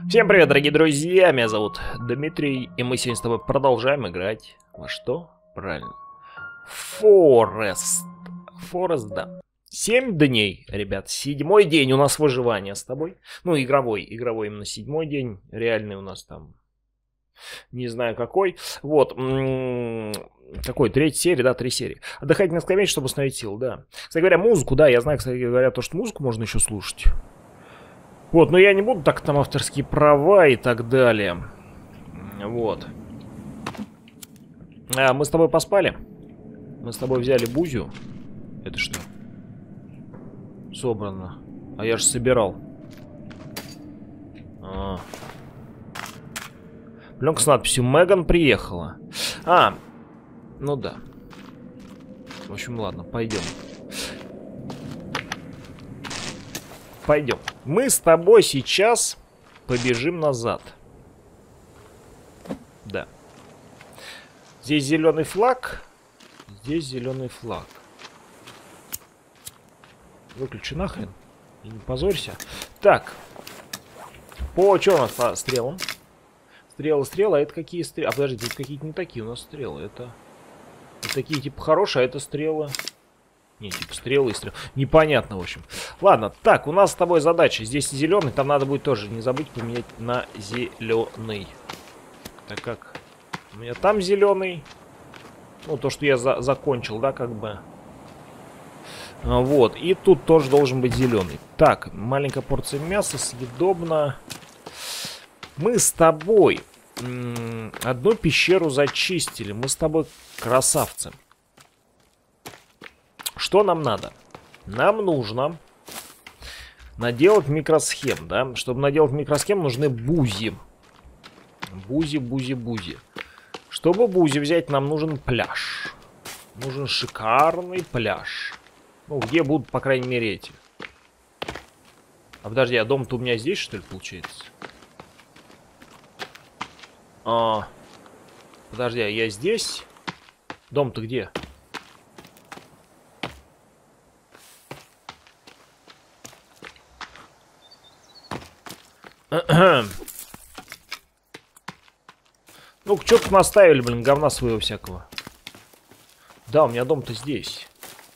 Всем привет, дорогие друзья, меня зовут Дмитрий, и мы сегодня с тобой продолжаем играть во что? Правильно. Форест, да. 7 дней, ребят, 7-й день у нас выживания с тобой. Ну, игровой именно 7-й день, реальный у нас там, не знаю какой. Вот, какой, 3-я серия, да, 3 серии. Отдыхать на скамейке, чтобы установить силу, да. Кстати говоря, музыку, да, я знаю, кстати говоря, то, что музыку можно еще слушать. Вот, но я не буду так там авторские права и так далее. Вот. Мы с тобой поспали. Мы с тобой взяли бузю. Это что? Собрано. А я же собирал. Пленка с надписью «Меган приехала». Ну да. В общем, ладно, пойдем. Пойдем. Мы с тобой сейчас побежим назад. Да. Здесь зеленый флаг. Здесь зеленый флаг. Выключи нахрен. И не позорься. Так. Что у нас по стрелам? Стрелы. А это какие стрелы? А подожди, тут какие-то не такие у нас стрелы. Это такие типа хорошие, а это стрелы. Не, типа стрелы и стрелы. Непонятно, в общем. Ладно, так, у нас с тобой задача. Здесь зеленый, там надо будет тоже не забыть поменять на зеленый. Так как у меня там зеленый. Ну, то, что я закончил, да, как бы. Вот, и тут тоже должен быть зеленый. Так, маленькая порция мяса, съедобно. Мы с тобой одну пещеру зачистили. Мы с тобой красавцы. Что нам надо? Нам нужно наделать микросхем, да? Чтобы наделать микросхем, нужны бузи. Бузи. Чтобы бузи взять, нам нужен пляж. Нужен шикарный пляж. Ну, где будут, по крайней мере, эти. А подожди, а дом-то у меня здесь, что ли, получается? Подожди, а я здесь? Дом-то где? Ну, что-то наставили, блин, говна своего всякого. Да, у меня дом-то здесь.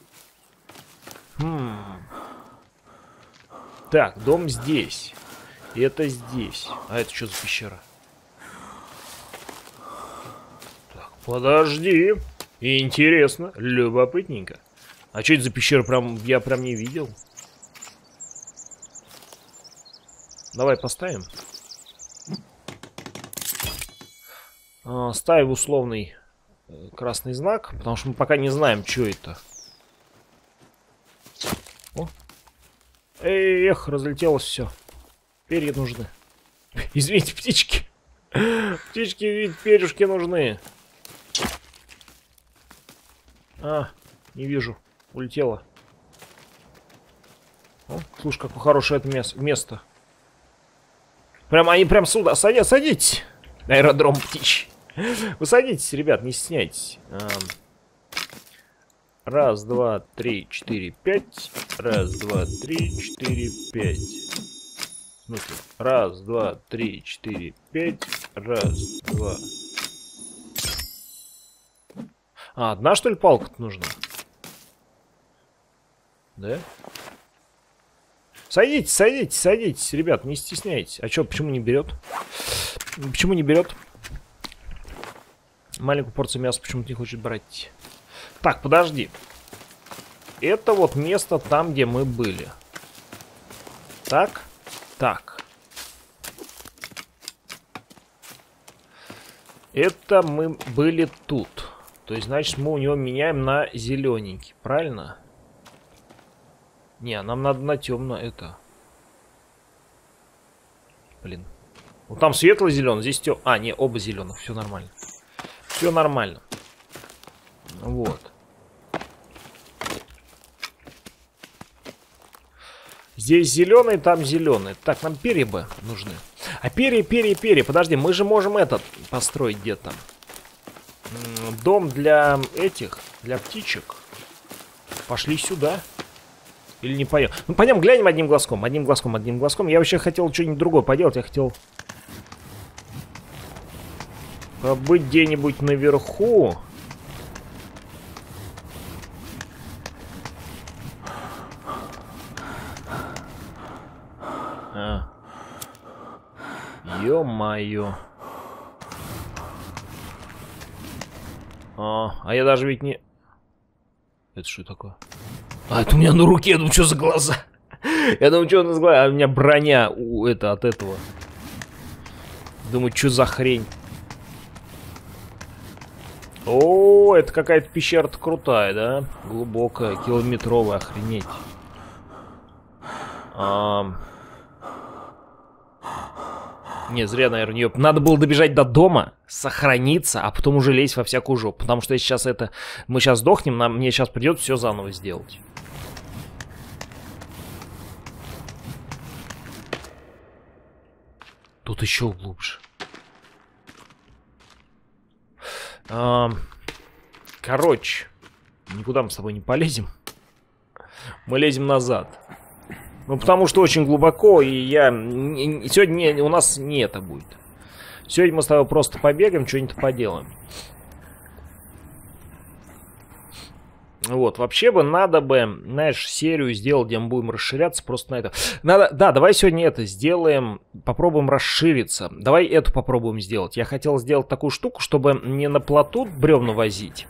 Так, дом здесь. И это здесь. А это что за пещера? Так, подожди. Интересно, любопытненько. А что это за пещера? Я прям не видел. Давай поставим. Ставим условный красный знак, потому что мы пока не знаем, что это. О. Эх, разлетелось все. Перья нужны. Извините, птички. Птички, ведь перьюшки нужны. Не вижу. Улетело. О, слушай, какое хорошее это место. Они прям сюда. Садитесь. Аэродром птичий. Вы садитесь, ребят, не стесняйтесь. Раз, два, три, четыре, пять. Раз, два, три, четыре, пять. В смысле? Раз, два, три, четыре, пять. Раз, два. Одна, что ли, палка-то нужна? Да? Садитесь, ребят, не стесняйтесь. А что, почему не берет? Почему не берет? Маленькую порцию мяса почему-то не хочет брать. Так, подожди. Это вот место там, где мы были. Так. Это мы были тут. То есть, значит, мы у него меняем на зелененький. Правильно? Не, нам надо на темно это. Блин. Вот там светло-зеленый, здесь темно. Не, оба зеленых. Все нормально. Все нормально. Вот. Здесь зеленый, там зеленый. Так, нам перья бы нужны. А перья. Подожди, мы же можем этот построить где-то. Дом для этих, для птичек. Пошли сюда. Или не пойдем? Ну, пойдем, глянем одним глазком. Я вообще хотел что-нибудь другое поделать. Я хотел Побыть где-нибудь наверху. Ё-моё. А я даже ведь не... Это что такое? А, это у меня на руке, я думаю, что за глаза? Я думаю, что за глаза? А у меня броня от этого. Думаю, что за хрень? О, это какая-то пещера-то крутая, да? Глубокая, километровая, охренеть. Не, зря, наверное, ее... Надо было добежать до дома, сохраниться, а потом уже лезть во всякую жопу. Потому что сейчас это... Мы сейчас сдохнем, мне сейчас придется все заново сделать. Тут еще глубже. Короче, никуда мы с тобой не полезем. Мы лезем назад. Ну, потому что очень глубоко, и сегодня у нас не это будет. Сегодня мы с тобой просто побегаем, что-нибудь поделаем. Вот, вообще бы надо бы, знаешь, серию сделать, где мы будем расширяться просто на это. Надо, да, давай сегодня это сделаем, попробуем расшириться. Давай эту попробуем сделать. Я хотел сделать такую штуку, чтобы не на плоту бревна возить.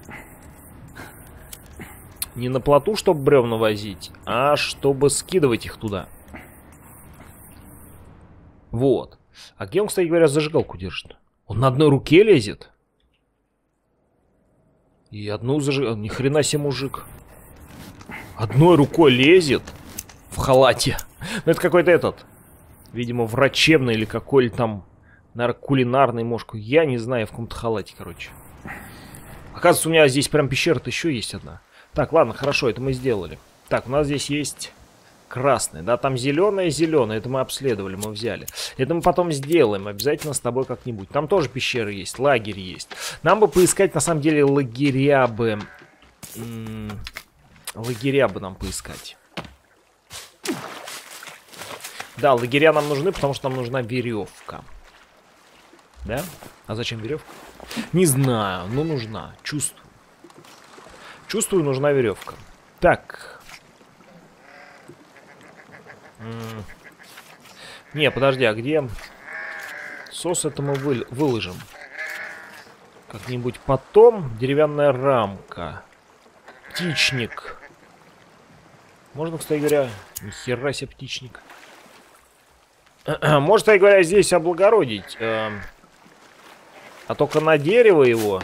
Не на плоту, чтобы бревна возить, а чтобы скидывать их туда. Вот. А где он, кстати говоря, зажигалку держит? Он на одной руке лезет? И одну зажигалку... Ни хрена себе, мужик. Одной рукой лезет в халате. Ну, это какой-то этот... Видимо, врачебный или какой-то там... Наверное, кулинарный, может. Я не знаю, в каком-то халате, короче. Оказывается, у меня здесь прям пещера-то еще есть одна. Так, ладно, хорошо, это мы сделали. Так, у нас здесь есть красный, да, там зеленое, это мы обследовали, мы взяли. Это мы потом сделаем, обязательно с тобой как-нибудь. Там тоже пещеры есть, лагерь есть. Нам бы поискать, на самом деле, лагеря бы... Лагеря бы нам поискать. Да, лагеря нам нужны, потому что нам нужна веревка. Да? А зачем веревка? Не знаю, но нужна, чувствую. Чувствую, нужна веревка. Так. Не, подожди, а где... Сос это мы выложим. Как-нибудь потом. Деревянная рамка. Птичник. Можно, кстати говоря... Нихера себе птичник. Можно, кстати говоря, здесь облагородить. А только на дерево его...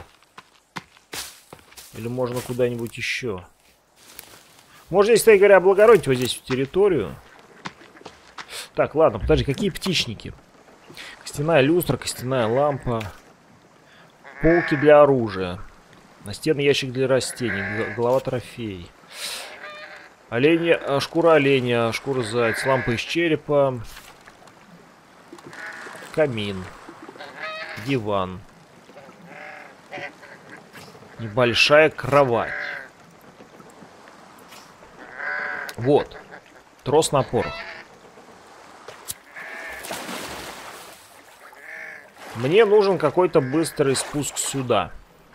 Или можно куда-нибудь еще? Можно, если, кстати говоря, облагородить вот здесь в территорию. Так, ладно, подожди, какие птичники? Костяная люстра, костяная лампа. Полки для оружия. Настенный ящик для растений. Голова трофей. Оленя, шкура оленя, шкура зайца, лампа из черепа. Камин. Диван. Небольшая кровать. Вот. Трос на порох. Мне нужен какой-то быстрый спуск сюда.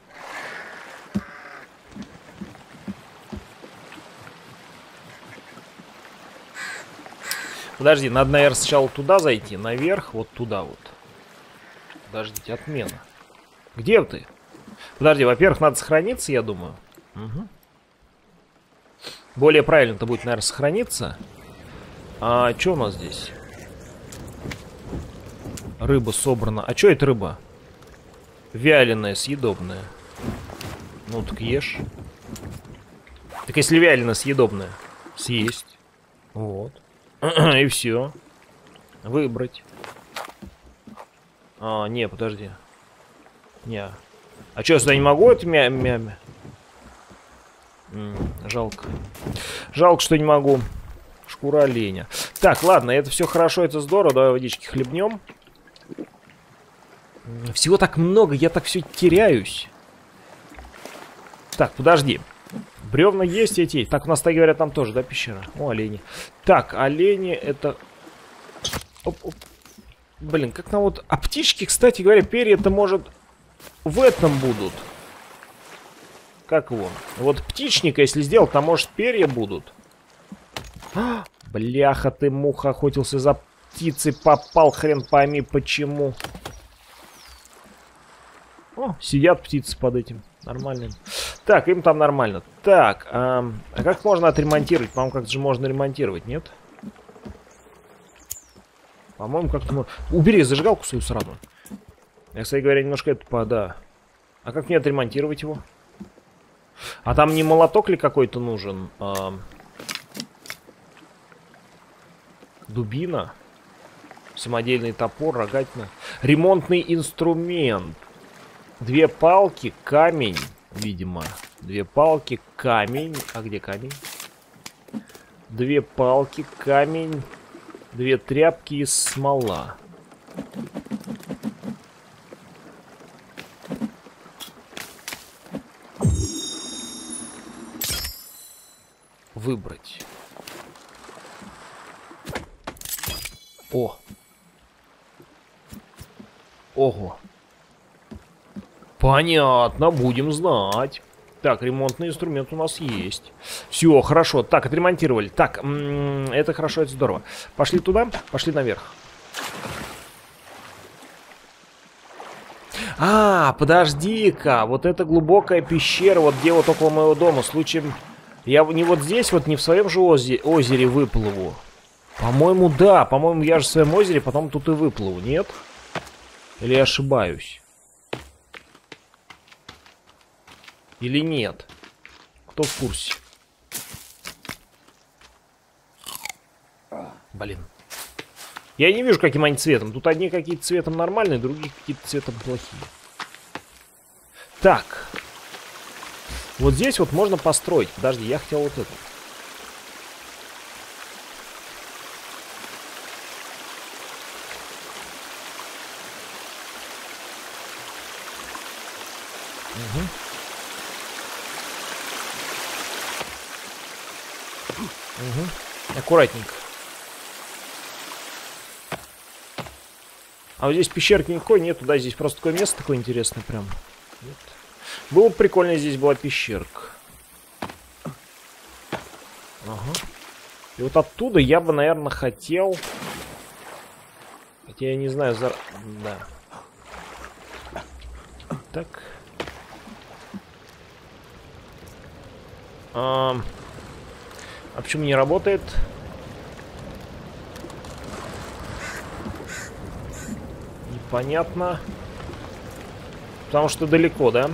Подожди, надо, наверное, сначала туда зайти, наверх, вот туда вот. Подождите, отмена. Где ты? Подожди, во-первых, надо сохраниться, я думаю. Угу. Более правильно-то будет, наверное, сохраниться. А что у нас здесь? Рыба собрана. А что это рыба? Вяленая, съедобная. Ну, так ешь. Так если вяленая, съедобная, съесть. Вот. И все. Выбрать. А, не, подожди. Не. А что, я сюда не могу? Это жалко. Жалко, что не могу. Шкура оленя. Так, ладно, это все хорошо, это здорово. Давай водички хлебнем. Всего так много, я так все теряюсь. Так, подожди. Бревна есть эти. Так, у нас, так говорят, там тоже, да, пещера? О, олени. Так, олени это... Оп -оп. Блин, как нам вот... А птички, кстати говоря, перья-то, может, в этом будут. Как его? Вот птичника, если сделать, там, может, перья будут. А, бляха ты, муха, охотился за птицей, попал, хрен пойми почему. О, сидят птицы под этим. Нормально. Так, им там нормально. Так, а как можно отремонтировать? По-моему, как-то же можно ремонтировать, нет? По-моему, как-то... Убери зажигалку свою сразу. Я, кстати говоря, немножко это... Да. А как мне отремонтировать его? А там не молоток ли какой-то нужен? Дубина. Самодельный топор, рогатина. Ремонтный инструмент. 2 палки, камень, видимо. 2 палки, камень. А где камень? 2 палки, камень. 2 тряпки и смола. Выбрать. О. Ого. Понятно, будем знать. Так, ремонтный инструмент у нас есть. Все, хорошо. Так, отремонтировали. Так, это хорошо, это здорово. Пошли туда, пошли наверх. А, подожди-ка. Вот эта глубокая пещера, вот где вот около моего дома. Случаем, я не вот здесь, вот не в своем же озере выплыву. По-моему, да. По-моему, я же в своем озере, потом тут и выплыву, нет? Или я ошибаюсь? Или нет? Кто в курсе? Блин. Я не вижу, каким они цветом. Тут одни какие-то цветом нормальные, другие какие-то цветом плохие. Так. Вот здесь вот можно построить. Подожди, я хотел вот это. Угу. Угу. Аккуратненько. А вот здесь пещерки никакой нету, да? Здесь просто такое место такое интересное прям. Вот. Было бы прикольно, здесь была пещерка. Ага. И вот оттуда я бы, наверное, хотел... Хотя я не знаю, да. Так. А почему не работает? Непонятно. Потому что далеко, да?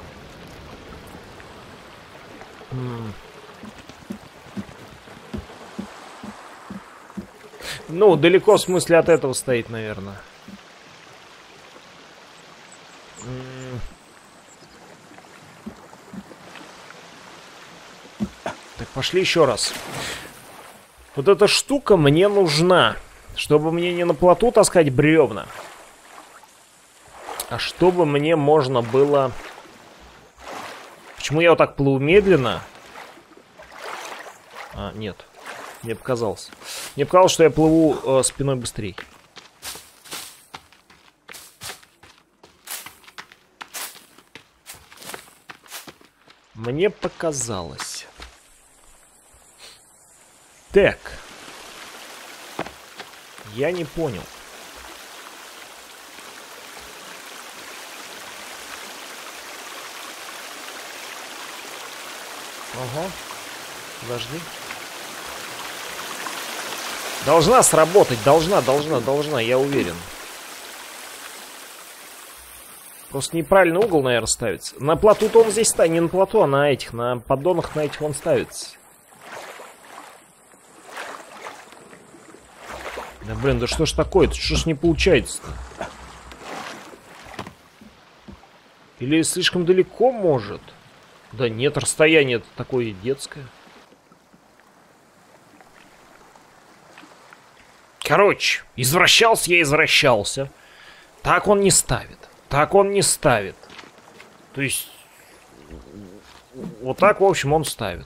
Ну, далеко в смысле от этого стоит, наверное. Так, пошли еще раз. Вот эта штука мне нужна, чтобы мне не на плоту таскать бревна, а чтобы мне можно было... Почему я вот так плыву медленно? А, нет. Мне показалось. Мне показалось, что я плыву спиной быстрее. Мне показалось. Так. Я не понял. Ага. Подожди. Должна сработать, должна, я уверен. Просто неправильный угол, наверное, ставится. На плоту-то он здесь ставит, не на плоту, а на этих, на поддонах на этих он ставится. Да блин, да что ж такое-то, что ж не получается-то? Или слишком далеко может? Да нет, расстояние-то такое детское. Короче, извращался я, извращался. Так он не ставит. Так он не ставит. То есть, вот так, в общем, он ставит.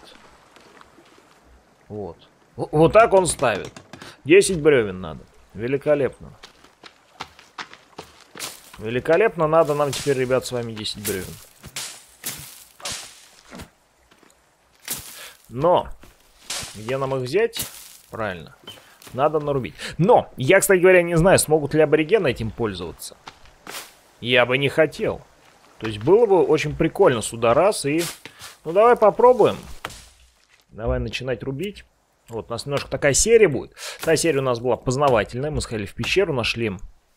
Вот. Вот так он ставит. 10 бревен надо. Великолепно. Великолепно. Надо нам теперь, ребят, с вами 10 бревен. Но где нам их взять? Правильно. Надо нарубить. Но я, кстати говоря, не знаю, смогут ли аборигены этим пользоваться. Я бы не хотел. То есть было бы очень прикольно сюда раз и... Ну давай попробуем. Давай начинать рубить. Вот у нас немножко такая серия будет. Та серия у нас была познавательная. Мы сходили в пещеру, нашли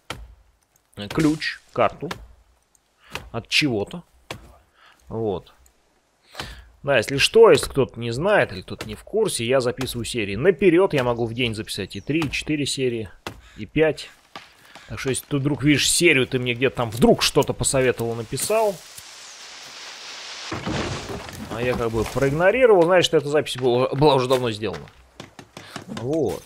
ключ, карту от чего-то. Вот. Да, если что, если кто-то не знает или кто-то не в курсе, я записываю серии наперед. Я могу в день записать и 3, и 4 серии, и 5. Так что если ты вдруг видишь серию, ты мне где-то там вдруг что-то посоветовал, написал, а я как бы проигнорировал, значит, эта запись была уже давно сделана. Вот.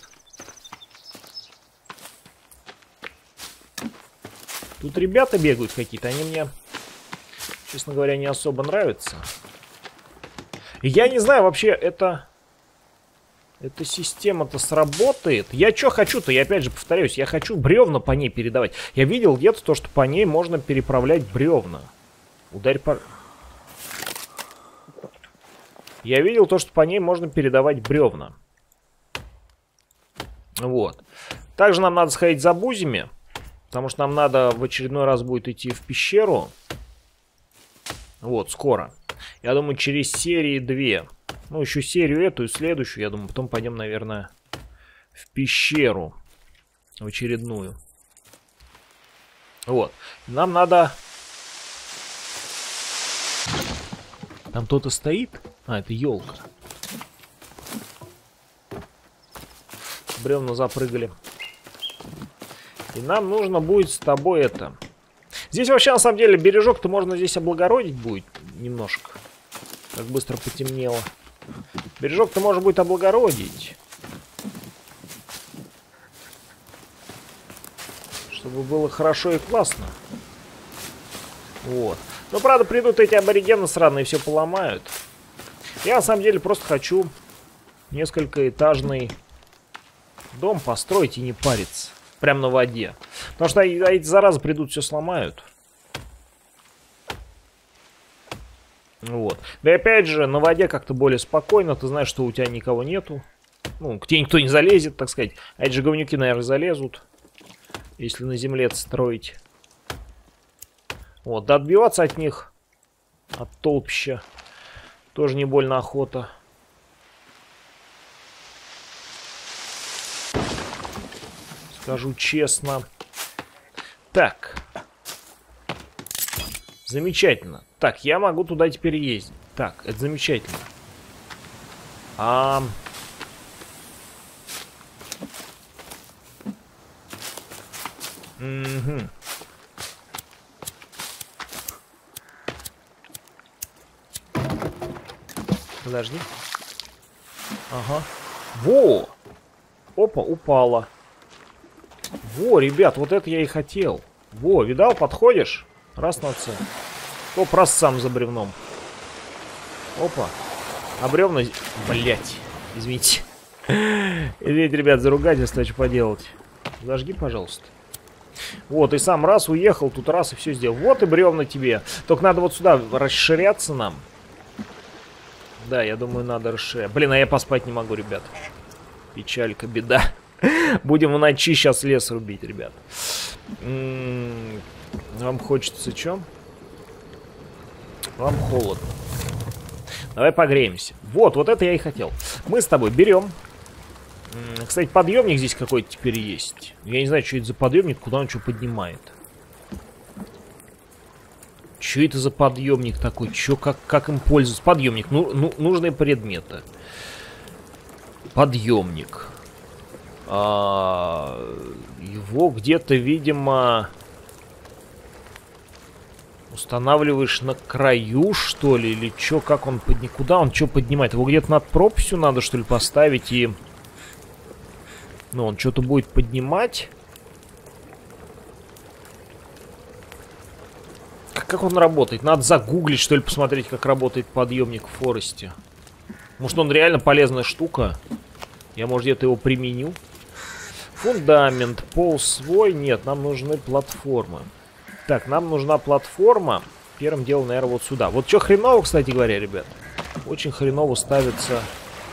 Тут ребята бегают какие-то, они мне, честно говоря, не особо нравятся. И я не знаю, вообще, эта система-то сработает. Я что хочу-то, я опять же повторяюсь, я хочу бревна по ней передавать. Я видел где-то то, что по ней можно переправлять бревна. Ударь по... Я видел то, что по ней можно передавать бревна. Вот. Также нам надо сходить за бузями, потому что нам надо в очередной раз будет идти в пещеру. Вот, скоро. Я думаю, через серии 2. Ну, еще серию эту и следующую, я думаю. Потом пойдем, наверное, в пещеру. В очередную. Вот. Нам надо... Там кто-то стоит? А, это елка. Бревна запрыгали. И нам нужно будет с тобой это... Здесь вообще, на самом деле, бережок-то можно здесь облагородить будет немножко. Как быстро потемнело. Бережок-то можно будет облагородить. Чтобы было хорошо и классно. Вот. Но, правда, придут эти аборигены сраные и все поломают. Я, на самом деле, просто хочу несколькоэтажный дом построить и не париться. Прям на воде. Потому что эти заразы придут, все сломают. Вот. Да и опять же, на воде как-то более спокойно. Ты знаешь, что у тебя никого нету. Ну, к тебе никто не залезет, так сказать. А эти же говнюки, наверное, залезут. Если на земле это строить. Вот. Да отбиваться от них, от толпища, тоже не больно охота. Скажу честно. Так. Замечательно. Так, я могу туда теперь ездить. Так, это замечательно. Угу. Подожди. Ага. Во! Опа, упала. Во, ребят, вот это я и хотел. Во, видал, подходишь? Раз на цель. Оп, раз сам за бревном. Опа. А бревна... Блять. Извините. Извините, ребят, за ругательство, что поделать. Зажги, пожалуйста. Вот, и сам раз уехал, тут раз и все сделал. Вот и бревна тебе. Только надо вот сюда расширяться нам. Да, я думаю, надо расширять. Блин, а я поспать не могу, ребят. Печалька, беда. Будем в ночи сейчас лес рубить, ребят. Вам хочется что? Вам холодно. Давай погреемся. Вот это я и хотел. Мы с тобой берем. Кстати, подъемник здесь какой-то теперь есть. Я не знаю, что это за подъемник, куда он что поднимает. Что это за подъемник такой? Что, как им пользоваться? Подъемник. Нужные предметы. Подъемник. Его где-то, видимо, устанавливаешь на краю, что ли? Или что? Как он поднимает? Куда он что поднимает? Его где-то над пропастью надо, что ли, поставить и... Ну, он что-то будет поднимать. Как он работает? Надо загуглить, что ли, посмотреть, как работает подъемник в Форесте. Может, он реально полезная штука? Я, может, где-то его применю. Фундамент, пол свой. Нет, нам нужны платформы. Так, нам нужна платформа. Первым делом, наверное, вот сюда. Вот что хреново, кстати говоря, ребят. Очень хреново ставятся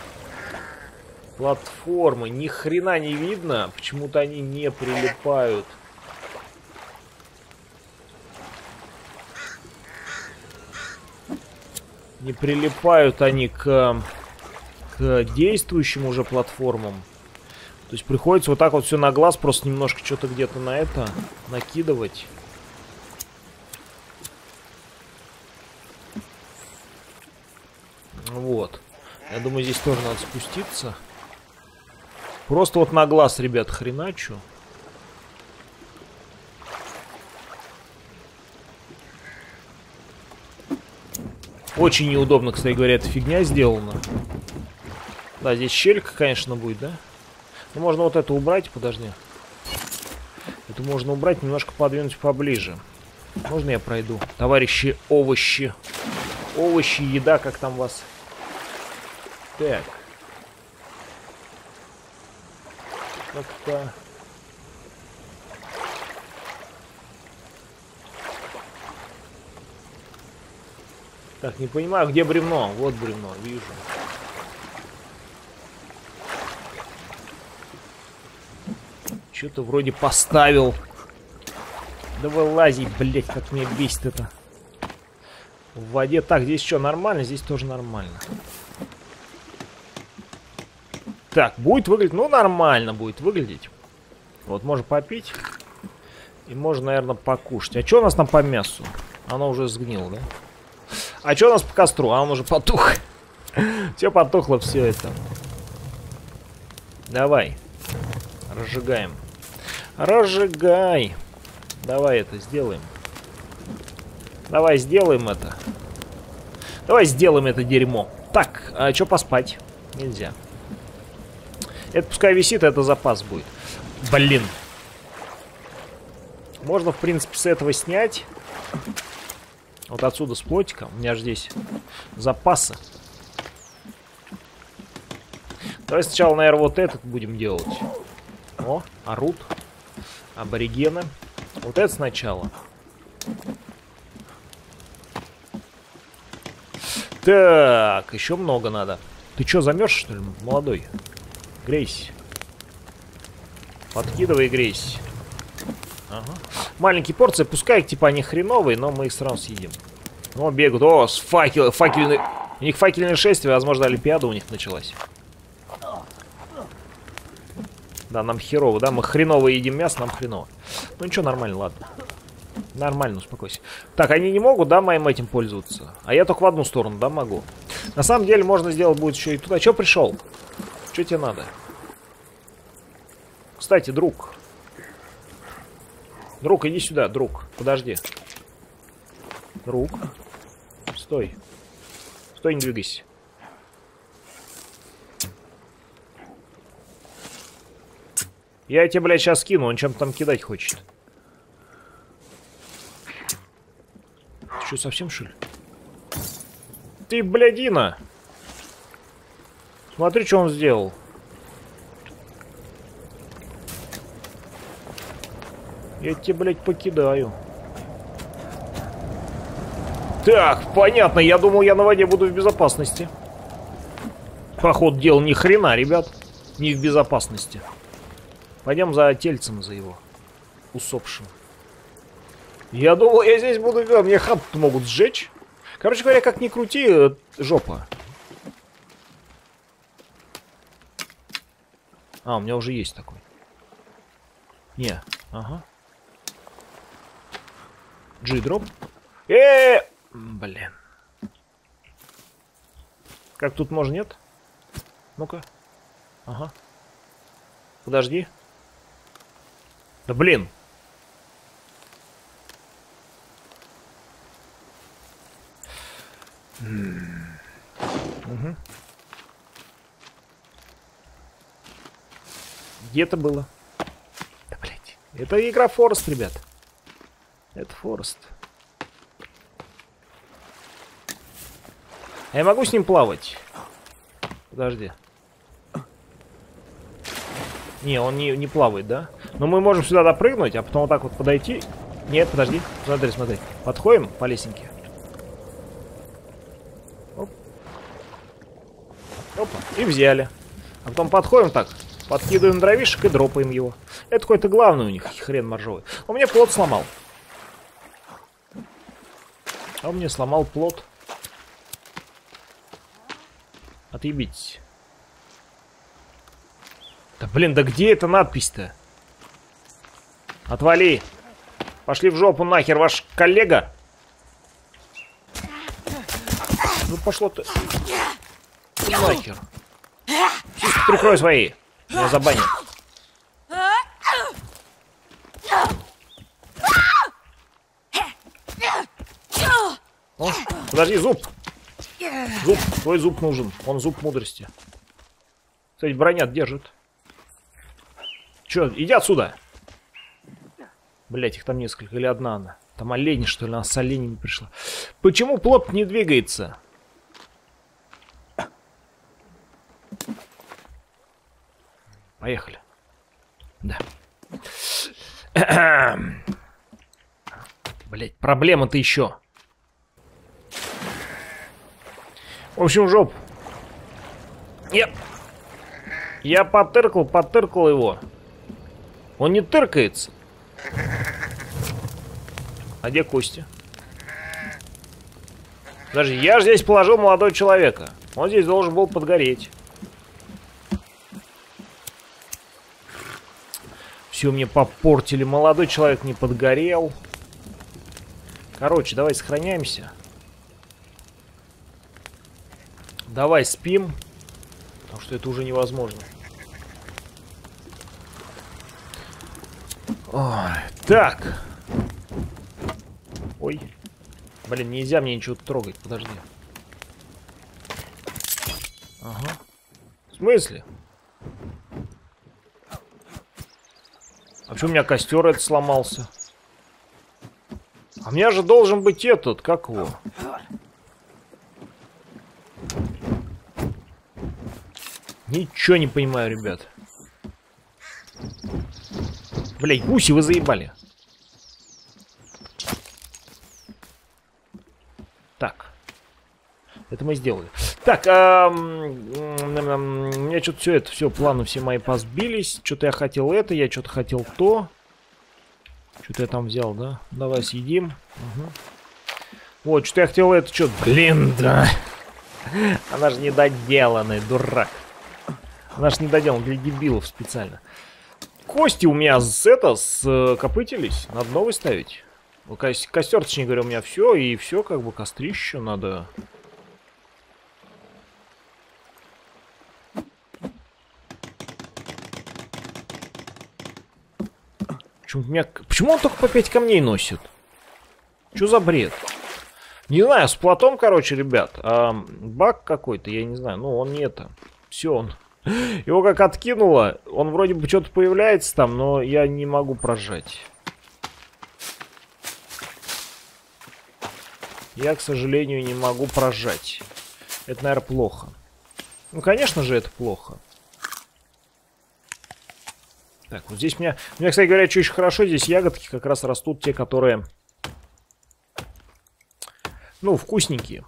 платформы. Ни хрена не видно. Почему-то они не прилипают. Не прилипают они к действующим уже платформам. То есть приходится вот так вот все на глаз, просто немножко что-то где-то на это накидывать. Вот. Я думаю, здесь тоже надо спуститься. Просто вот на глаз, ребят, хреначу. Очень неудобно, кстати говоря, эта фигня сделана. Да, здесь щелька, конечно, будет, да? Ну, можно вот это убрать, подожди. Это можно убрать, немножко подвинуть поближе. Можно я пройду? Товарищи овощи. Овощи, еда, как там вас? Так. Как-то... Так, не понимаю, где бревно? Вот бревно, вижу. Что-то вроде поставил. Да вылази, блять, как меня бесит это. В воде. Так, здесь что, нормально? Здесь тоже нормально. Так, будет выглядеть? Ну, нормально будет выглядеть. Вот, можно попить. И можно, наверное, покушать. А что у нас там по мясу? Оно уже сгнило, да? А что у нас по костру? А он уже потух. Все потухло, все это. Давай. Разжигаем. Разжигай. Давай это сделаем. Давай сделаем это. Давай сделаем это дерьмо. Так, а что поспать? Нельзя. Это пускай висит, это запас будет. Блин. Можно, в принципе, с этого снять. Вот отсюда с плотика. У меня же здесь запасы. Давай сначала, наверное, вот этот будем делать. О, орут. Аборигены. Вот это сначала. Так, еще много надо. Ты что, замерз, что ли, молодой? Грейся. Подкидывай, грейся. Ага. Маленькие порции, пускай типа они хреновые, но мы их сразу съедим. О, бегут. О, с факельный... У них факельное шествие, возможно, Олимпиада у них началась. Да, нам херово, да? Мы хреново едим мясо, нам хреново. Ну ничего, нормально, ладно. Нормально, успокойся. Так, они не могут, да, моим этим пользоваться? А я только в одну сторону, да, могу? На самом деле, можно сделать будет еще и туда. Че пришел? Че тебе надо? Кстати, друг. Друг, иди сюда, друг. Подожди. Друг. Стой. Стой, не двигайся. Я тебе, блядь, сейчас кину, он чем-то там кидать хочет. Ты что, совсем, что ли? Ты, блядина! Смотри, что он сделал. Я тебе, блядь, покидаю. Так, понятно. Я думал, я на воде буду в безопасности. Походу дела ни хрена, ребят. Не в безопасности. Пойдем за тельцем, за его усопшим. Я думал, я здесь буду... Мне хату могут сжечь. Короче говоря, как ни крути, жопа. А, у меня уже есть такой. Не, ага. G-дроп. Блин. Как тут можно, нет? Ну-ка. Ага. Подожди. Да блин. Угу. Где это было? Да, блядь. Это игра Форест, ребят. Это Форест. А я могу с ним плавать? Подожди. Не, он не плавает, да? Но мы можем сюда допрыгнуть, а потом вот так вот подойти Нет, подожди. Смотри, смотри. Подходим по лесенке. Оп. Опа. И взяли. А потом подходим так. Подкидываем дровишек и дропаем его. Это какой-то главный у них хрен моржовый. Он мне плот сломал. А он мне сломал плот. Отъебитесь. Да блин, да где эта надпись-то? Отвали. Пошли в жопу нахер, ваш коллега. Ну пошло ты. Нахер. Сиськи прикрой свои. Меня забанят. О, подожди, зуб. Зуб, твой зуб нужен. Он зуб мудрости. Кстати, броня держит. Че, иди отсюда. Блять, их там несколько. Или одна она. Там олени, что ли? Она с оленями пришла. Почему плот не двигается? Поехали. Да. Блять, проблема-то еще. В общем, жоп. Нет. Я потыркал его. Он не тыркается. А где Костя? Подожди, я же здесь положил молодого человека. Он здесь должен был подгореть. Все мне попортили. Молодой человек не подгорел. Короче, давай сохраняемся. Давай спим. Потому что это уже невозможно. Ой, так. Ой. Блин, нельзя мне ничего трогать. Подожди. Ага. В смысле? А почему у меня костер этот сломался? А у меня же должен быть этот, как его? Ничего не понимаю, ребят. Блять, гуси, вы заебали. Так. Это мы сделали. Так, у меня что-то все, планы все мои позбились. Что-то я хотел это, я что-то хотел то. Что-то я там взял, да? Давай съедим. Угу. Вот, что-то я хотел это, что... Блин, да. Она же недоделанная, дурак. Она же недоделана для дебилов специально. Кости у меня скопытились. Надо новый ставить. Костер, точнее говоря, у меня все. И все, как бы, кострище надо... Почему он только по 5 камней носит? Что за бред? Не знаю, с плотом, короче, ребят. Баг какой-то, я не знаю. Ну, он не это. Все, он... Его как откинуло. Он вроде бы что-то появляется там, но я не могу прожать. Я, к сожалению, не могу прожать. Это, наверное, плохо. Ну, конечно же, это плохо. Так, вот здесь у меня, кстати говоря, что очень хорошо, здесь ягодки как раз растут те, которые, ну, вкусненькие.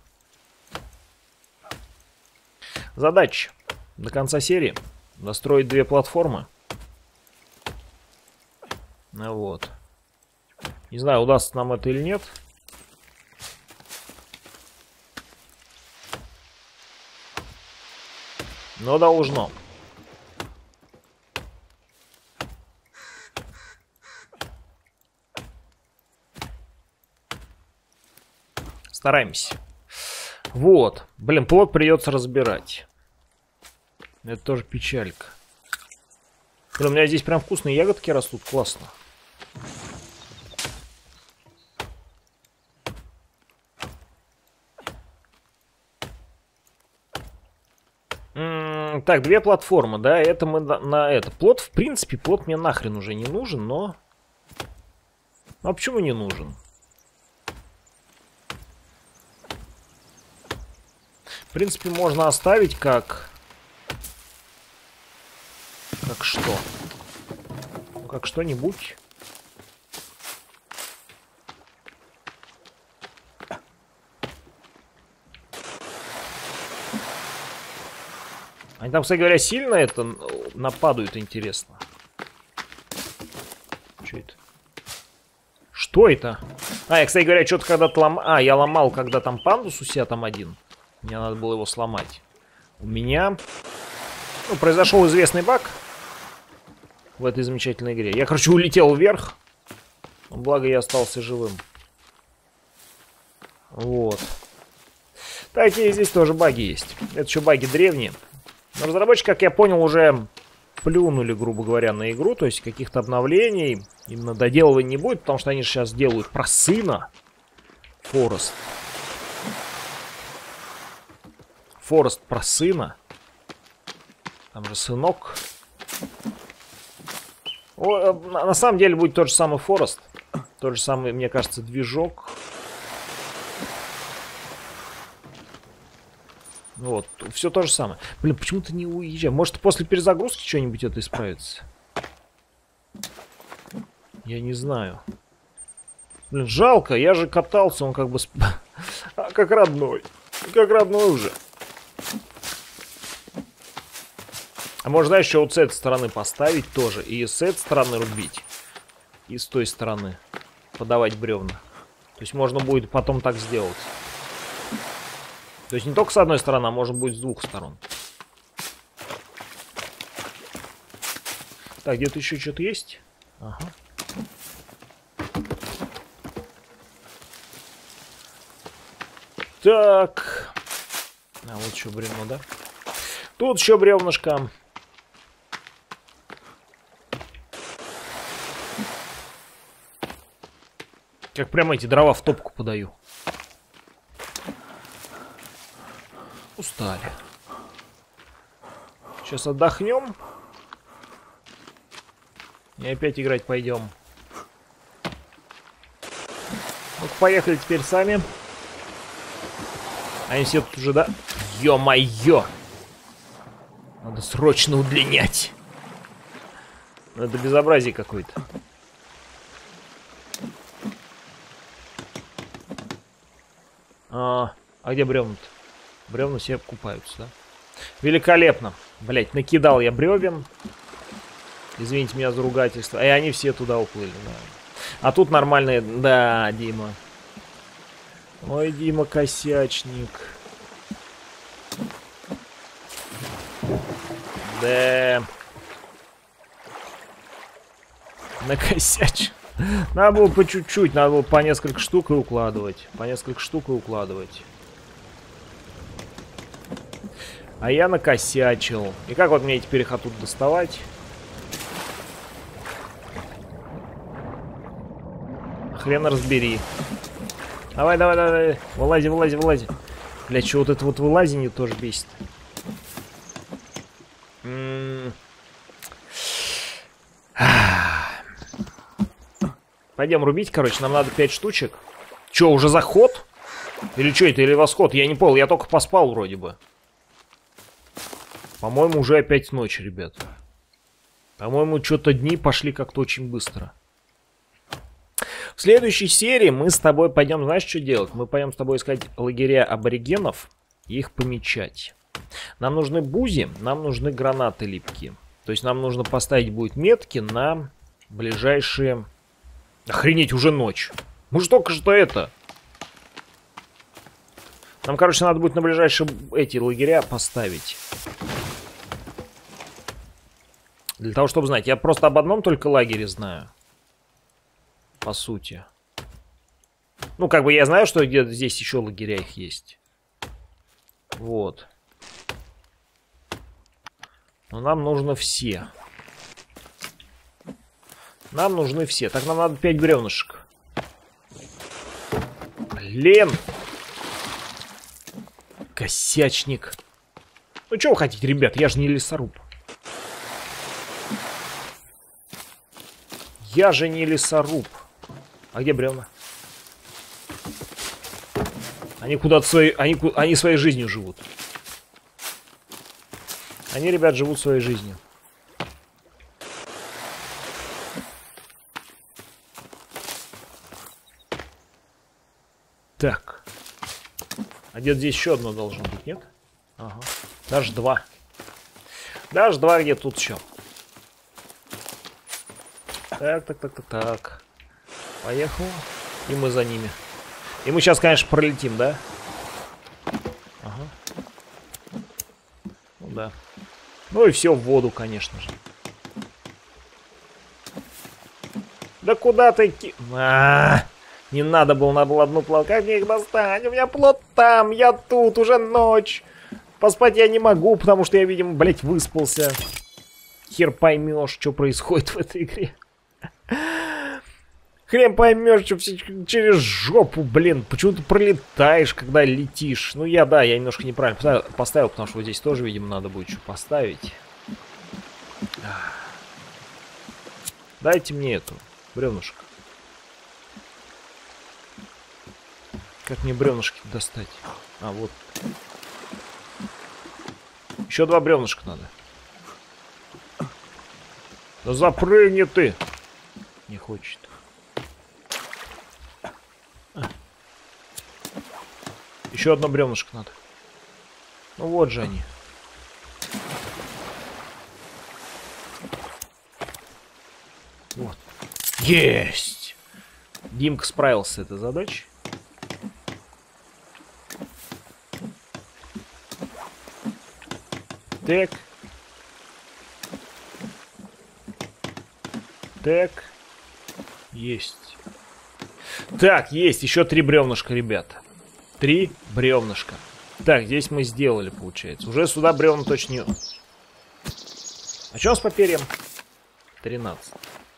Задача до конца серии достроить 2 платформы. Ну, вот. Не знаю, удастся нам это или нет. Но должно. Стараемся. Вот. Блин, плод придется разбирать. Это тоже печалька. Блин, у меня здесь прям вкусные ягодки растут. Классно. Так, 2 платформы, да, это мы на это. Плод, в принципе, плод мне нахрен уже не нужен, но... А почему не нужен? В принципе, можно оставить как... Как что? Ну, как что-нибудь. Они там, кстати говоря, сильно это нападают, интересно. Что это? Что это? А, я, кстати говоря, что-то когда-то ломал... А, я ломал, когда там пандус у себя там один. Мне надо было его сломать. У меня... Ну, произошел известный баг в этой замечательной игре. Я, короче, улетел вверх. Благо, я остался живым. Вот. Такие здесь тоже баги есть. Это еще баги древние. Но разработчики, как я понял, уже плюнули, грубо говоря, на игру. То есть каких-то обновлений, именно доделывания не будет, потому что они же сейчас делают про сына. Форест. Форест про сына. Там же сынок. О, на самом деле будет тот же самый Форест. Тот же самый, мне кажется, движок. Вот, все то же самое. Блин, почему-то не уезжай. Может, после перезагрузки что-нибудь это исправится? Я не знаю. Блин, жалко, я же катался, он как бы... как родной. Как родной уже. А можно, знаешь, еще вот с этой стороны поставить тоже. И с этой стороны рубить. И с той стороны подавать бревна. То есть можно будет потом так сделать. То есть не только с одной стороны, а может быть с двух сторон. Так, где-то еще что-то есть? Ага. Так. А вот еще бревно, да? Тут еще бревнышко. Как прямо эти дрова в топку подаю. Устали. Сейчас отдохнем. И опять играть пойдем. Ну, поехали теперь сами. Они все тут уже, да? Ё-моё! Надо срочно удлинять. Это безобразие какое-то. А где бревна-то? Бревна все купаются, да? Великолепно. Блять, накидал я бревен. Извините меня за ругательство. И они все туда уплыли, да. А тут нормальные... Да, Дима. Ой, Дима, косячник. Да. Накосячил. Надо было по чуть-чуть, надо было по несколько штук и укладывать. По несколько штук и укладывать. А я накосячил. И как вот мне теперь их оттуда доставать? Хрен разбери. Давай, давай, давай. Вылази, вылази, вылази. Бля, что вот это вот вылазение тоже бесит. Пойдем рубить, короче, нам надо 5 штучек. Че, уже заход? Или что это, или восход? Я не понял, я только поспал вроде бы. По-моему, уже опять ночь, ребят. По-моему, что-то дни пошли как-то очень быстро. В следующей серии мы с тобой пойдем, знаешь, что делать? Мы пойдем с тобой искать лагеря аборигенов и их помечать. Нам нужны бузи, нам нужны гранаты липкие. То есть нам нужно поставить будет метки на ближайшие... Охренеть, уже ночь. Мы же только что это... Нам, короче, надо будет на ближайшие эти лагеря поставить. Для того, чтобы знать. Я просто об одном только лагере знаю. По сути. Ну, как бы я знаю, что где-то здесь еще лагеря их есть. Вот. Но нам нужно все. Нам нужны все. Так, нам надо 5 бревнышек. Блин. Косячник. Ну, что вы хотите, ребят? Я же не лесоруб. Я же не лесоруб. А где бревна? Они куда-то свои... Они своей жизнью живут. Они, ребят, живут своей жизнью. Так. А где-то здесь еще одно должно быть, нет? Ага. Даже 2. Даже 2 где тут еще. Так. Поехал. И мы за ними. И мы сейчас, конечно, пролетим, да? Ага. Ну да. Ну и все в воду, конечно же. Да куда ты... Не надо было одну плавку. Как мне их достать? У меня плот там, я тут, уже ночь. Поспать я не могу, потому что я, видимо, блядь, выспался. Хер поймешь, что происходит в этой игре. Хрен поймешь, что все через жопу, блин. Почему ты пролетаешь, когда летишь? Ну я немножко неправильно поставил, потому что вот здесь тоже, видимо, надо будет что поставить. Дайте мне эту бревнышко. Как мне бревнышки достать? А, вот. Еще 2 бревнышка надо. Да запрыгни ты! Не хочет. Еще одно бревнышко надо. Ну вот же они. Вот. Есть! Димка справился с этой задачей. Так. Так. Есть. Так, есть. Еще 3 бревнышка, ребята. 3 бревнышка. Так, здесь мы сделали, получается. Уже сюда бревна точно не... А что у нас по перьям? 13.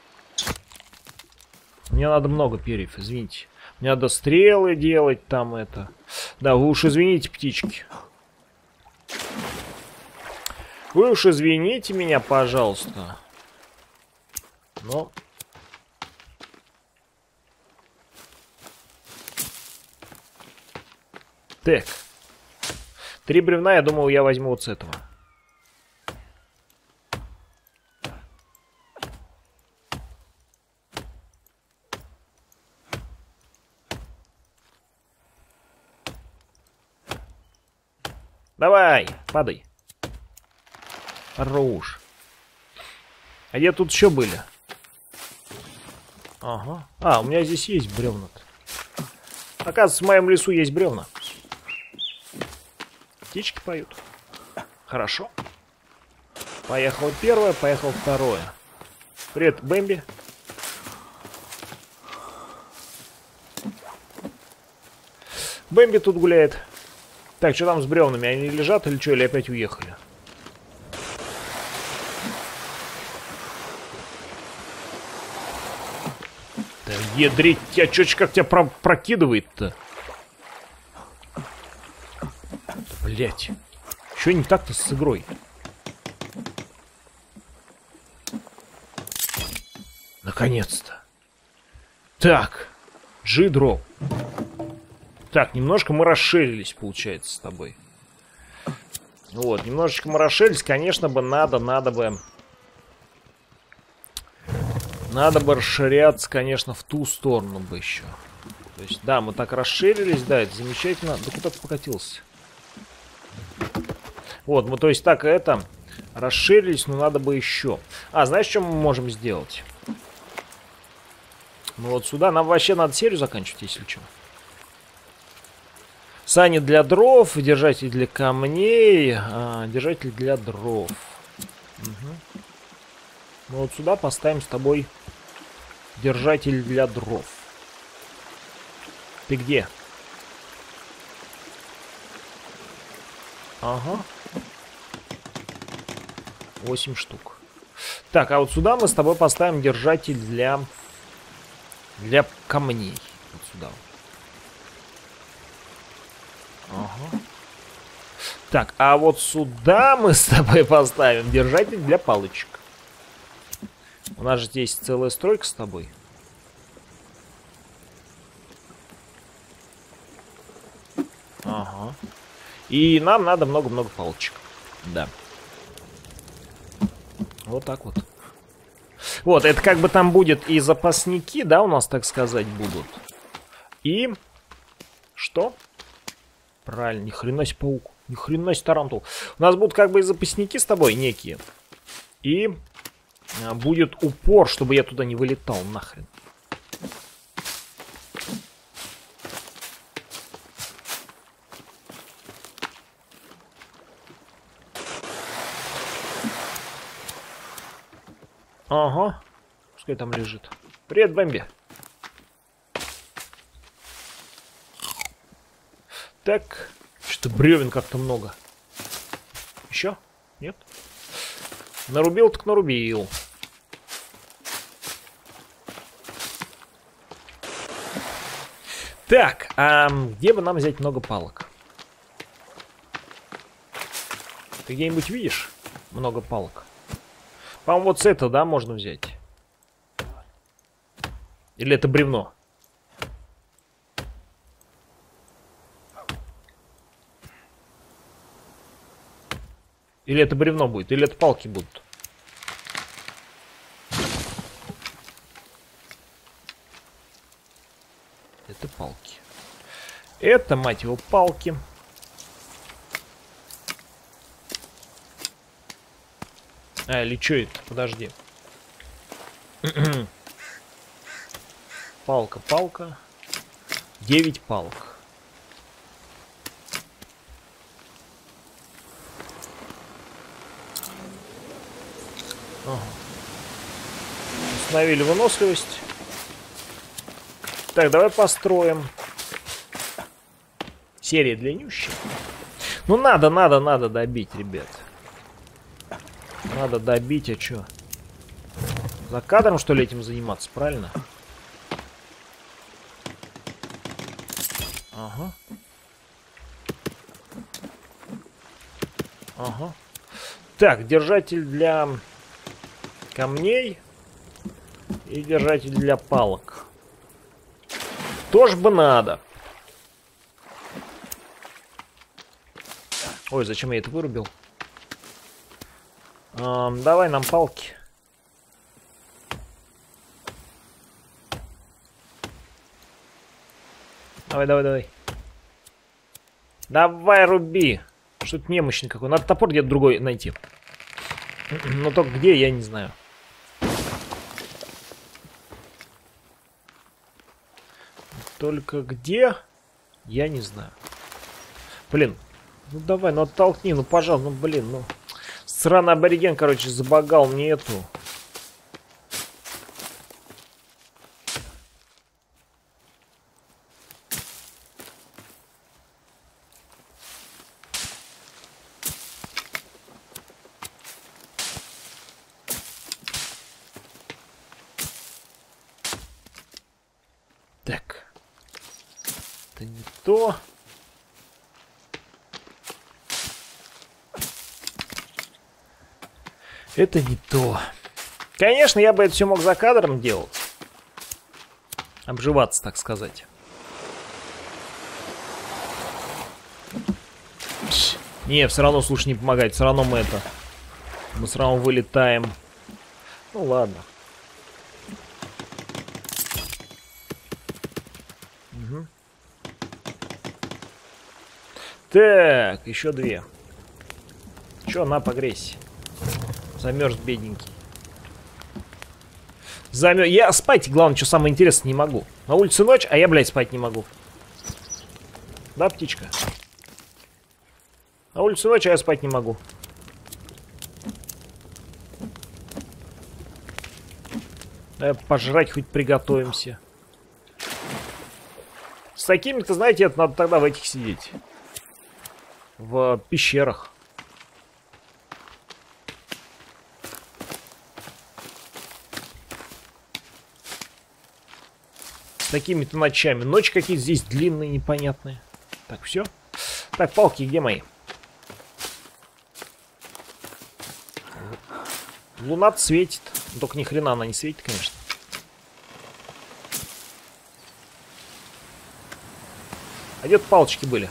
Мне надо много перьев, извините. Мне надо стрелы делать, там это. Да, вы уж извините, птички. Вы уж извините меня, пожалуйста. Но... Так. 3 бревна, я думал, я возьму вот с этого. Давай, падай. Хорош. А где тут еще были? Ага. А, у меня здесь есть бревна-то. Оказывается, в моем лесу есть бревна. Птички поют. Хорошо. Поехало первое, поехало второе. Привет, Бэмби. Бэмби тут гуляет. Так, что там с бревнами? Они лежат или что? Или опять уехали? Да ядрить тебя, как тебя прокидывает-то? Блять. Что не так-то с игрой? Наконец-то. Так. G-Drop. Так, немножко мы расширились, получается, с тобой. Вот, немножечко мы расширились. Конечно бы надо бы расширяться, конечно, в ту сторону бы еще. То есть, да, мы так расширились, да, это замечательно. Да куда ты покатился? Вот, мы, то есть, так это, расширились, но надо бы еще. А, знаешь, что мы можем сделать? Ну вот сюда, нам вообще надо серию заканчивать, если что. Сани для дров, держатель для камней, держатель для дров. Угу. Мы вот сюда поставим с тобой держатель для дров. Ты где? Ага. 8 штук. Так, а вот сюда мы с тобой поставим держатель для камней. Вот сюда. Ага. Так, а вот сюда мы с тобой поставим держатель для палочек. У нас же здесь целая стройка с тобой. Ага. И нам надо много-много палочек. Да. Вот так вот. Вот, это как бы там будет и запасники, да, у нас, так сказать, будут. И... Что? Правильно, ни хрена себе паук. Ни хрена себе тарантул. У нас будут как бы и запасники с тобой некие. И будет упор, чтобы я туда не вылетал нахрен. Ага. Пускай там лежит. Привет, Бэмби. Так. Что-то бревен как-то много. Еще? Нет? Нарубил так нарубил. Так, а где бы нам взять много палок? Ты где-нибудь видишь много палок? По-моему, вот с этого, да, можно взять. Или это бревно? Или это бревно будет? Или это палки будут? Это палки. Это, мать его, палки. А, или что это? Подожди. Палка, палка. 9 палок. Ага. Установили выносливость. Так, давай построим. Серия длиннющая. Ну надо добить, ребят. Надо добить, а чё? За кадром, что ли, этим заниматься, правильно? Ага. Ага. Так, держатель для камней и держатель для палок. Тоже бы надо. Ой, зачем я это вырубил? Давай нам палки. Давай. Давай, руби. Что-то немощный какой. Надо топор где-то другой найти. Но только где, я не знаю. Только где, я не знаю. Блин. Ну давай, ну оттолкни, ну пожалуйста, ну блин, ну. Сраный абориген, короче, забагал мне эту. Так. Это не то. Это не то. Конечно, я бы это все мог за кадром делать. Обживаться, так сказать. Не, все равно, слушай, не помогает. Все равно мы это... Мы все равно вылетаем. Ну ладно. Угу. Так, еще 2. Че, на, погрейся. Замерз, бедненький. Замерз. Я спать, главное, что самое интересное, не могу. На улице ночь, а я, блядь, спать не могу. Да, птичка? На улице ночь, а я спать не могу. Давай пожрать хоть приготовимся. С такими-то, знаете, это надо тогда в этих сидеть. В пещерах. Такими-то ночами. Ночи какие-то здесь длинные, непонятные. Так, все. Так, палки где мои? Луна светит. Только ни хрена она не светит, конечно. А где-то палочки были.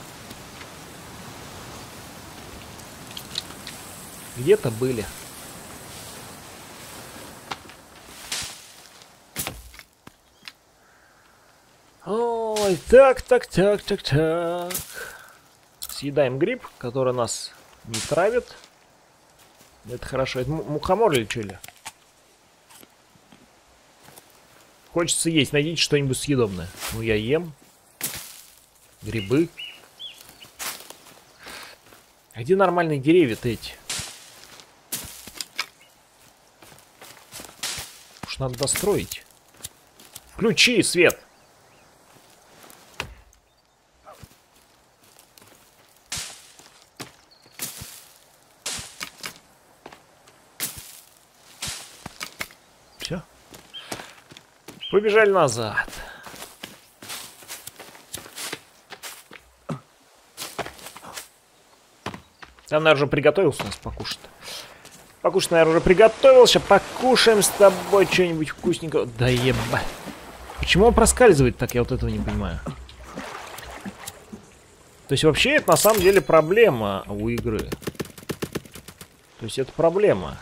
Где-то были. Ой, так. Съедаем гриб, который нас не травит. Это хорошо. Это мухомор или что ли? Хочется есть. Найдите что-нибудь съедобное. Ну, я ем. Грибы. А где нормальные деревья-то эти? Уж надо достроить. Включи свет. Все. Побежали назад. Там, наверное, уже приготовился у нас покушать. Покушать, наверное, уже приготовился. Покушаем с тобой что-нибудь вкусненького. Да ебать. Почему он проскальзывает так? Я вот этого не понимаю. То есть вообще это на самом деле проблема у игры. То есть это проблема.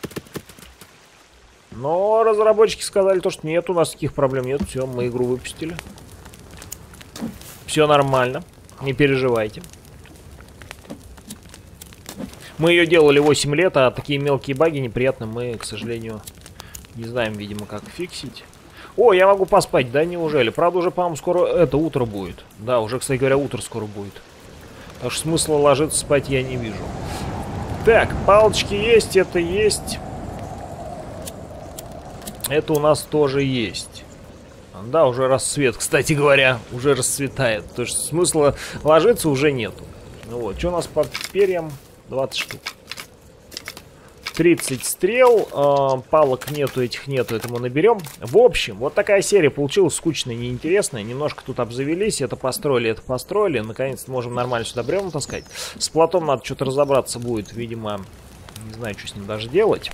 Но разработчики сказали то, что нет, у нас таких проблем нет. Все, мы игру выпустили. Все нормально. Не переживайте. Мы ее делали 8 лет, а такие мелкие баги неприятно мы, к сожалению, не знаем, видимо, как фиксить. О, я могу поспать, да, неужели? Правда, уже, по-моему, скоро это утро будет. Да, уже, кстати говоря, утро скоро будет. Так что смысла ложиться спать я не вижу. Так, палочки есть, это есть. Это у нас тоже есть. Да, уже рассвет, кстати говоря, уже расцветает. То есть смысла ложиться уже нету. Ну вот, что у нас по перьям? 20 штук. 30 стрел. Палок нету, этих нету, это мы наберем. В общем, вот такая серия получилась скучная, неинтересная. Немножко тут обзавелись. Это построили, это построили. Наконец-то можем нормально сюда бревна таскать. С плотом надо что-то разобраться будет. Видимо, не знаю, что с ним даже делать.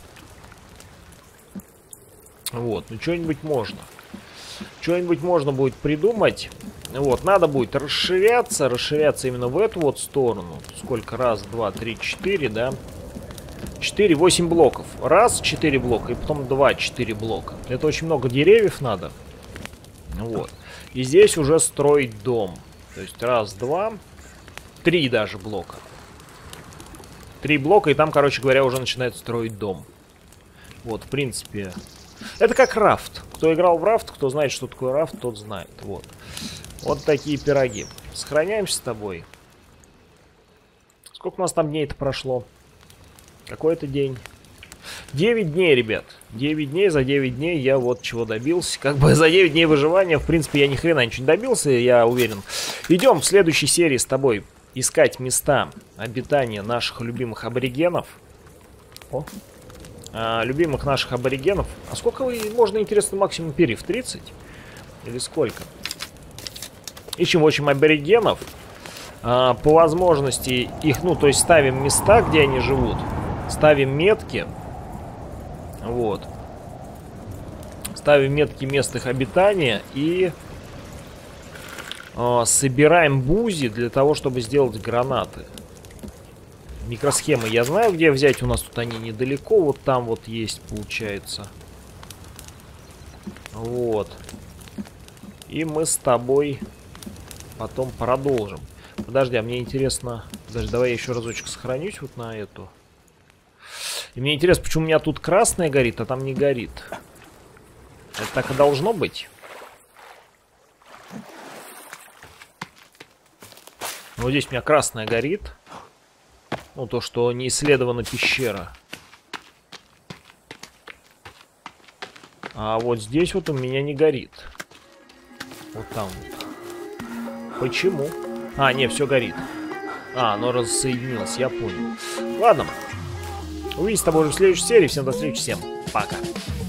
Вот, ну что-нибудь можно. Что-нибудь можно будет придумать. Вот, надо будет расширяться. Расширяться именно в эту вот сторону. Сколько? Раз, два, три, 4, да? 4, 8 блоков. Раз, 4 блока. И потом 2, 4 блока. Это очень много деревьев надо. Вот. И здесь уже строить дом. То есть раз, два, 3 даже блока. 3 блока, и там, короче говоря, уже начинает строить дом. Вот, в принципе... Это как рафт. Кто играл в рафт, кто знает, что такое рафт, тот знает. Вот. Вот такие пироги. Сохраняемся с тобой. Сколько у нас там дней-то прошло? Какой это день? 9 дней, ребят. 9 дней. За 9 дней я вот чего добился. Как бы за 9 дней выживания, в принципе, я ни хрена ничего не добился, я уверен. Идем в следующей серии с тобой искать места обитания наших любимых аборигенов. О. Любимых наших аборигенов. А сколько можно, интересно, максимум перьев? 30? Или сколько? Ищем, в общем, аборигенов. По возможности их, ну, то есть ставим места, где они живут. Ставим метки. Вот. Ставим метки мест их обитания. И собираем бузи для того, чтобы сделать гранаты. Микросхемы я знаю, где взять. У нас тут они недалеко. Вот там вот есть, получается. Вот. И мы с тобой потом продолжим. Подожди, а мне интересно... Подожди, давай я еще разочек сохранюсь вот на эту. И мне интересно, почему у меня тут красное горит, а там не горит. Это так и должно быть. Вот здесь у меня красное горит. Ну, то, что не исследована пещера. А вот здесь вот у меня не горит. Вот там вот. Почему? А, не, все горит. А, оно рассоединилось, я понял. Ладно. Увидимся с тобой уже в следующей серии. Всем до встречи, всем пока.